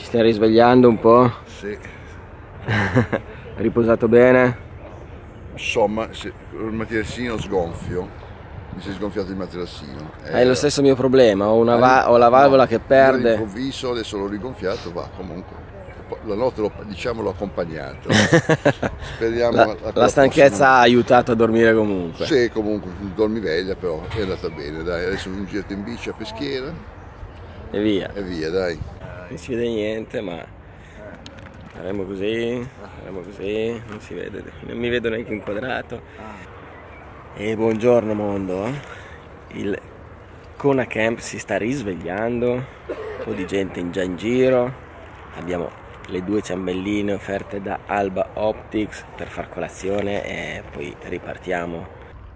stai risvegliando un po'? Sì. Riposato bene? Insomma, il materassino sgonfio. Mi si è sgonfiato il materassino. Hai lo stesso mio problema, ho la valvola che perde. All'improvviso, adesso l'ho rigonfiato, va comunque. La notte l'ho accompagnato. Speriamo la stanchezza ha aiutato a dormire comunque. Sì, comunque, dormiveglia, però è andata bene, dai. Adesso un giro in bici a Peschiera. E via. E via, dai. Non si vede niente, ma faremo così, non si vede, non mi vedo neanche inquadrato. E buongiorno mondo, il Kona Camp si sta risvegliando, un po' di gente già in giro, abbiamo le 2 ciambelline offerte da Alba Optics per far colazione e poi ripartiamo.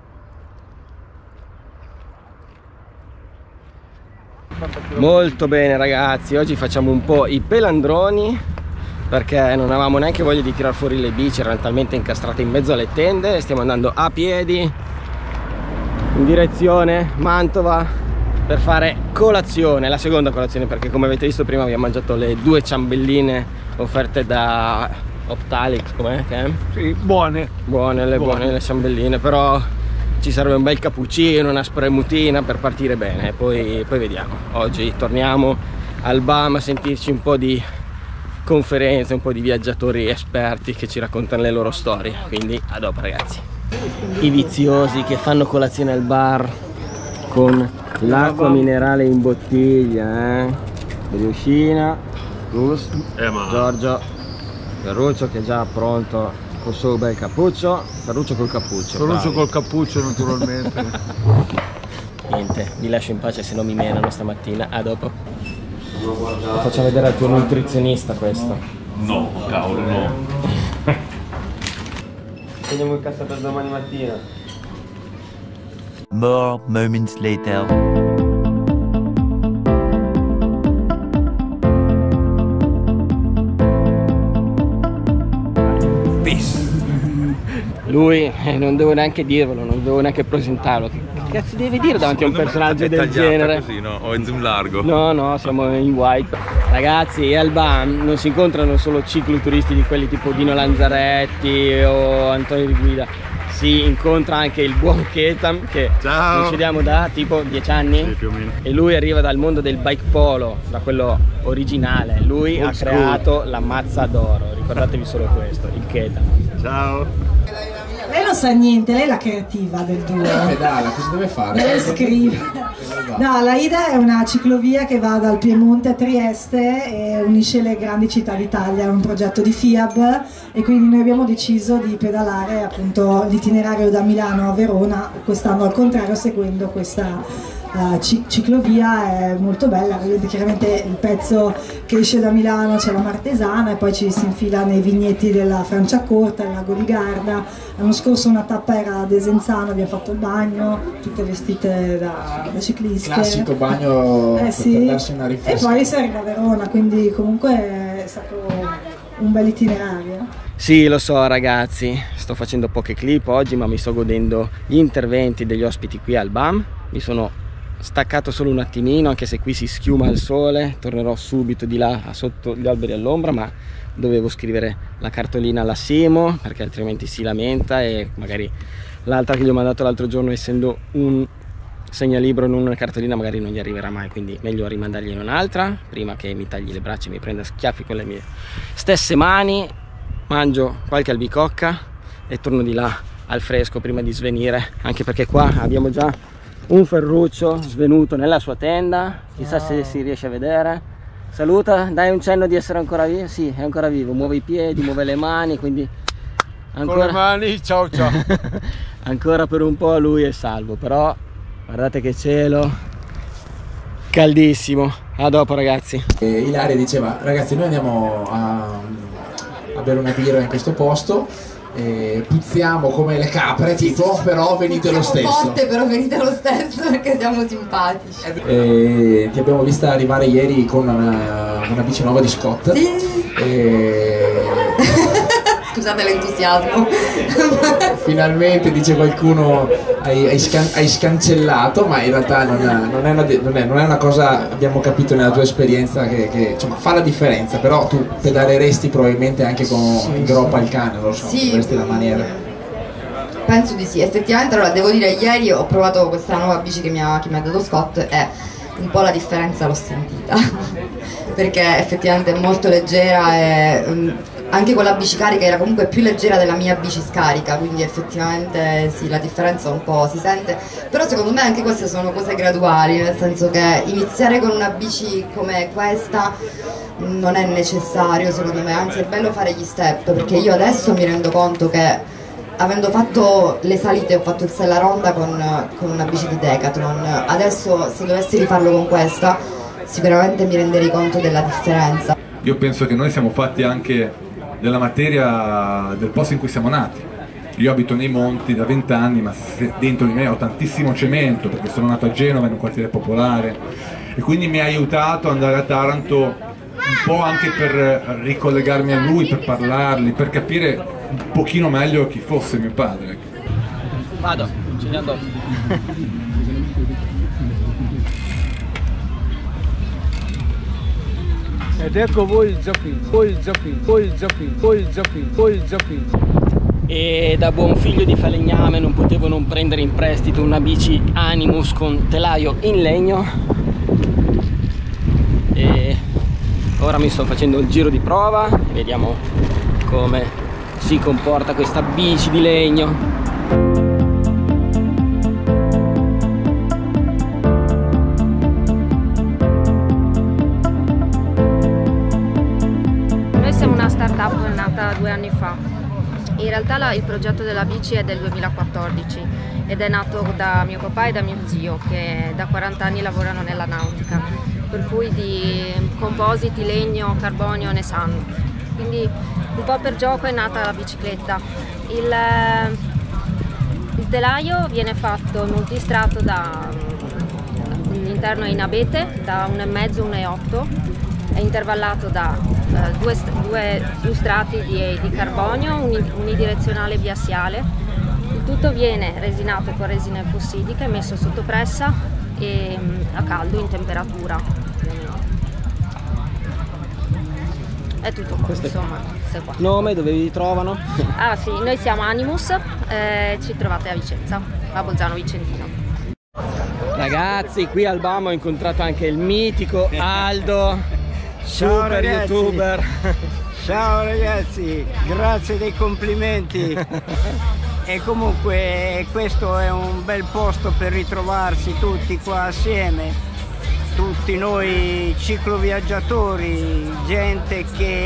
Molto bene ragazzi, oggi facciamo un po' i pelandroni perché non avevamo neanche voglia di tirar fuori le bici, erano talmente incastrate in mezzo alle tende. Stiamo andando a piedi in direzione Mantova per fare colazione, la seconda colazione, perché come avete visto prima abbiamo mangiato le 2 ciambelline offerte da Optalix, com'è? Sì, buone le ciambelline, però ci serve un bel cappuccino, una spremutina per partire bene e poi vediamo. Oggi torniamo al BAM a sentirci un po' di conferenze, un po' di viaggiatori esperti che ci raccontano le loro storie, quindi a dopo ragazzi. I viziosi che fanno colazione al bar con l'acqua minerale in bottiglia, Briuscina, Gus, Giorgio, Ferruccio che è già pronto col suo bel cappuccio, Ferruccio col cappuccio. Ferruccio col cappuccio naturalmente. Niente, vi lascio in pace se non mi menano stamattina, a dopo. Lo faccio vedere al tuo nutrizionista questo. No, cavolo no. Vediamo il cazzo per domani mattina. More moments later. Lui non devo neanche dirvelo, non devo neanche presentarlo. Che cazzo deve dire davanti a un personaggio del genere? Così, no? O in zoom largo? No, siamo in white. Ragazzi, al BAM non si incontrano solo cicloturisti di quelli tipo Dino Lanzaretti o Antonio Di Guida. Si incontra anche il buon Ketam che ci vediamo da tipo 10 anni. Sì, più o meno. E lui arriva dal mondo del bike polo, da quello originale. Lui ha creato la mazza d'oro, ricordatevi solo questo, il Ketam. Ciao! Lei non sa niente, lei è la creativa del duo. Pedala, cosa deve fare? Lei scrive. No, la Ida è una ciclovia che va dal Piemonte a Trieste e unisce le grandi città d'Italia, è un progetto di FIAB e quindi noi abbiamo deciso di pedalare appunto l'itinerario da Milano a Verona, quest'anno al contrario seguendo questa ciclovia. È molto bella, vedete chiaramente il pezzo che esce da Milano, c'è la Martesana e poi ci si infila nei vigneti della Franciacorta, il lago di Garda. L'anno scorso una tappa era a Desenzano, abbiamo fatto il bagno, tutte vestite da cicliste. Classico bagno sì. Per darsi una riflessione. E poi si arriva a Verona, quindi comunque è stato un bel itinerario. Sì, lo so ragazzi, sto facendo poche clip oggi ma mi sto godendo gli interventi degli ospiti qui al BAM. Mi sono staccato solo un attimino, anche se qui si schiuma il sole, tornerò subito di là sotto gli alberi all'ombra, ma dovevo scrivere la cartolina alla Simo perché altrimenti si lamenta e magari l'altra che gli ho mandato l'altro giorno, essendo un segnalibro non una cartolina, magari non gli arriverà mai, quindi meglio rimandargli un'altra prima che mi tagli le braccia e mi prenda schiaffi con le mie stesse mani. Mangio qualche albicocca e torno di là al fresco prima di svenire, anche perché qua abbiamo già un Ferruccio svenuto nella sua tenda, chissà se si riesce a vedere. Saluta, dai un cenno di essere ancora vivo. Sì, è ancora vivo, muove i piedi, muove le mani, quindi ancora... Con le mani, ciao. Ancora per un po' lui è salvo, però guardate che cielo, caldissimo. A dopo ragazzi. Ilaria diceva, ragazzi noi andiamo a bere una birra in questo posto, puzziamo come le capre tipo, però venite lo stesso. Forte, però venite lo stesso perché siamo simpatici. Ti abbiamo vista arrivare ieri con una bici nuova di Scott. Sì. scusate l'entusiasmo. Finalmente, dice qualcuno, hai scancellato, ma in realtà non è una cosa, abbiamo capito nella tua esperienza, che insomma, fa la differenza, però tu pedaleresti probabilmente anche con groppa al cane, non lo so, sì. Questa è la maniera. Penso di sì, effettivamente. Allora devo dire, ieri ho provato questa nuova bici che mi ha dato Scott e un po' la differenza l'ho sentita perché effettivamente è molto leggera e anche con la bici carica era comunque più leggera della mia bici scarica, quindi effettivamente sì, la differenza un po' si sente, però secondo me anche queste sono cose graduali, nel senso che iniziare con una bici come questa non è necessario secondo me, anzi è bello fare gli step, perché io adesso mi rendo conto che avendo fatto le salite, ho fatto il Sella Ronda con una bici di Decathlon, adesso se dovessi rifarlo con questa sicuramente mi renderei conto della differenza. Io penso che noi siamo fatti anche della materia del posto in cui siamo nati. Io abito nei monti da 20 anni, ma dentro di me ho tantissimo cemento perché sono nato a Genova in un quartiere popolare e quindi mi ha aiutato ad andare a Taranto un po' anche per ricollegarmi a lui, per parlargli, per capire un pochino meglio chi fosse mio padre. Vado, ci andiamo dopo. Ed ecco voi il Zappin, poi il Zappin, poi il Zappin, poi il Zappin, poi il Zappin. E da buon figlio di falegname non potevo non prendere in prestito una bici Animus con telaio in legno e ora mi sto facendo il giro di prova, vediamo come si comporta questa bici di legno. Noi siamo una startup nata 2 anni fa. In realtà il progetto della bici è del 2014 ed è nato da mio papà e da mio zio che da 40 anni lavorano nella nautica, per cui di compositi, legno, carbonio ne sanno. Quindi un po' per gioco è nata la bicicletta. Il telaio viene fatto multistrato l'interno è in abete da 1,5 1,8, è intervallato da due strati di carbonio unidirezionale biassiale. Il tutto viene resinato con resina epossidica e messo sotto pressa e a caldo in temperatura. È tutto qua, insomma, qua. Nome, dove vi trovano? Ah sì, noi siamo Animus, ci trovate a Vicenza, a Bolzano Vicentino. Ragazzi, qui al BAM ho incontrato anche il mitico Aldo, super ragazzi. youtuber. Ciao ragazzi, grazie dei complimenti. E comunque questo è un bel posto per ritrovarsi tutti qua assieme. Tutti noi cicloviaggiatori, gente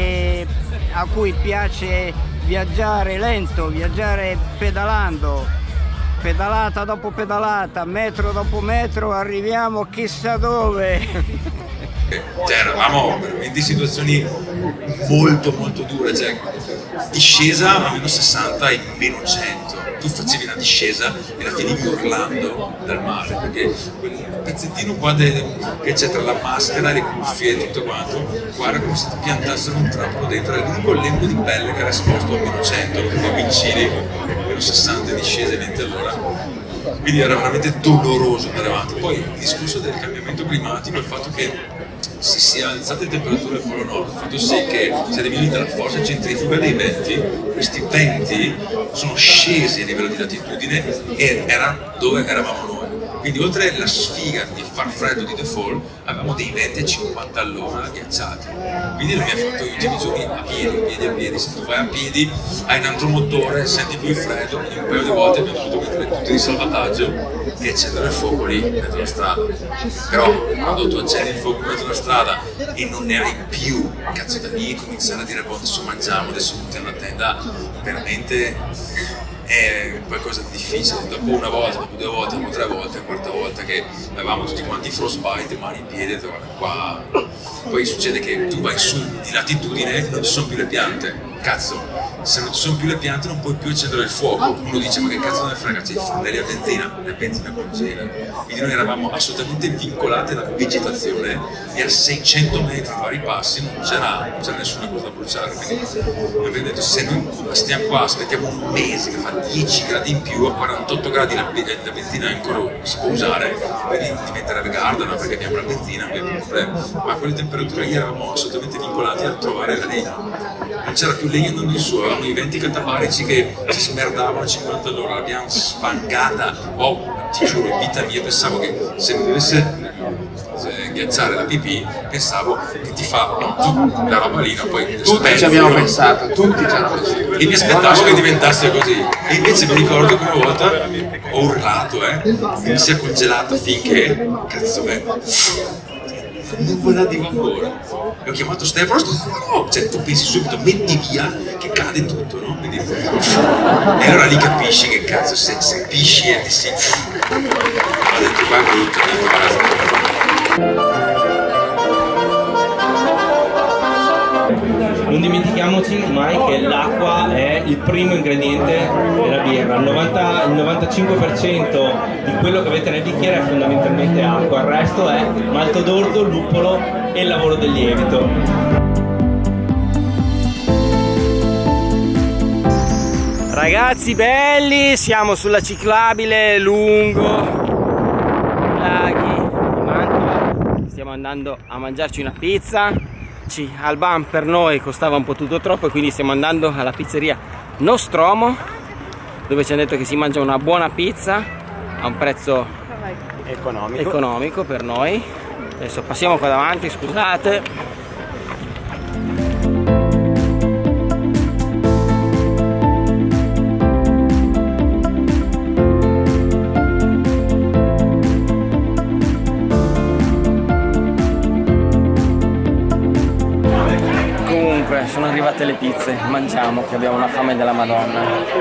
a cui piace viaggiare lento, viaggiare pedalando, pedalata dopo pedalata, metro dopo metro, arriviamo chissà dove. Cioè, eravamo veramente in situazioni molto dure, cioè discesa a meno 60 e meno 100. Tu facevi una discesa e la finivi urlando dal mare, perché quel pezzettino qua che c'è tra la maschera e le cuffie e tutto quanto, guarda come se ti piantassero un trappolo dentro, è l'unico lembo di pelle che era esposto a meno 100, non potevi incidi, meno 60 discese 20 all'ora. Quindi era veramente doloroso andare avanti. Poi il discorso del cambiamento climatico, il fatto che si sia alzate le temperature al Polo Nord, il fatto sì che si è diminuita la forza centrifuga dei venti, questi venti sono scesi a livello di latitudine e erano dove eravamo noi. Quindi oltre alla sfiga di far freddo di default, avevamo dei venti a 50 all'ora ghiacciati. Quindi l'abbiamo fatto gli ultimi giorni a piedi, se tu vai a piedi hai un altro motore, senti più il freddo, quindi un paio di volte abbiamo dovuto mettere tutti di salvataggio e accendere il fuoco lì in mezzo alla strada. Però quando tu accendi il fuoco in mezzo alla strada e non ne hai più, cazzo da lì cominciare a dire boh, adesso mangiamo, adesso mettiamo la tenda, veramente è qualcosa di difficile. Dopo una volta, dopo 2 volte, dopo 3 volte, la quarta volta che avevamo tutti quanti frostbite, mani in piedi, qua. Poi succede che tu vai su di latitudine e non ci sono più le piante. Cazzo, se non ci sono più le piante non puoi più accendere il fuoco. Uno dice ma che cazzo non ne frega, c'è i fondelli a benzina, la benzina congela. Quindi noi eravamo assolutamente vincolati alla vegetazione e a 600 metri vari passi non c'era nessuna cosa da bruciare. Quindi abbiamo detto se noi stiamo qua, aspettiamo un mese che fa 10 gradi in più, a 48 gradi la benzina ancora si può usare, quindi diventerebbe Garden perché abbiamo la benzina, non abbiamo più problema. Ma a quelle temperature lì eravamo assolutamente vincolati a trovare la legna. Non c'era più legna andando in su, avevamo i venti catabarici che ci smerdavano a 50 all'ora, l'abbiamo sfangata. Ti giuro, in vita mia pensavo che se mi dovesse ghiacciare la pipì, pensavo che ti fa la roba lì, poi tutti ci abbiamo pensato, tutti ci hanno pensato. E mi aspettavo che diventasse così. E invece mi ricordo che una volta ho urlato, mi si è congelato finché, cazzo non vuole di vapore. E ho chiamato Stefano, cioè tu pensi subito, metti via che cade tutto, no? Quindi, e allora lì capisci che cazzo, se pisci e ti si... Ho detto qua è brutto, Non dimentichiamoci mai che l'acqua è il primo ingrediente della birra. Il 95% di quello che avete nel bicchiere è fondamentalmente acqua, il resto è malto d'orzo, luppolo e il lavoro del lievito. Ragazzi belli, siamo sulla ciclabile lungo i laghi di Mantova, stiamo andando a mangiarci una pizza. Al BAM per noi costava un po' tutto troppo e quindi stiamo andando alla pizzeria Nostromo, dove ci hanno detto che si mangia una buona pizza a un prezzo economico per noi. Adesso passiamo qua davanti, scusate. Sono arrivate le pizze, mangiamo che abbiamo una fame della Madonna.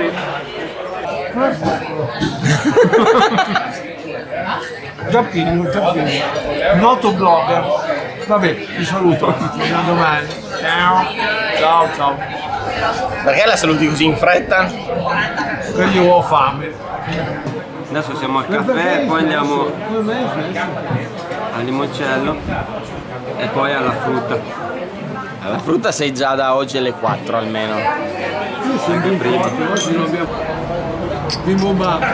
Già pieno, noto blogger. Vabbè, vi saluto. A domani. Ciao. Perché la saluti così in fretta? Perché io ho fame. Adesso siamo al caffè, poi andiamo al limoncello e poi alla frutta. La frutta sei già da oggi alle 4 almeno. Io sono prima. Oggi non abbiamo rimbombato.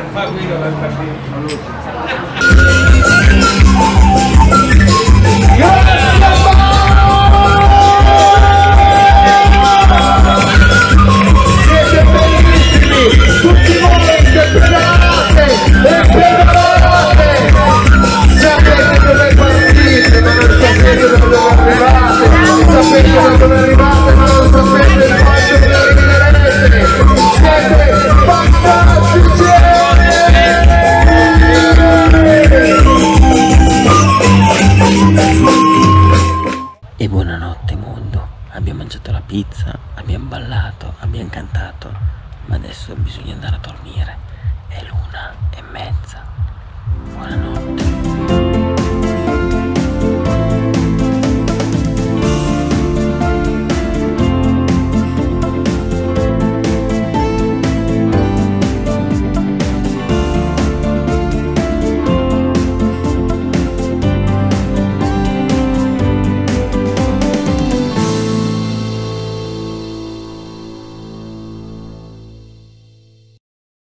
Siete bellissimi, tutti voi che pedalate e pedalate. Sapete dove partite, ma non sapete dove arrivate. Sapete da dove arrivate ma non sapete quanto vi arriverete. Siete fantastici. E buonanotte mondo, abbiamo mangiato la pizza, abbiamo ballato, abbiamo cantato, ma adesso bisogna andare a dormire, è l'1:30. Buonanotte.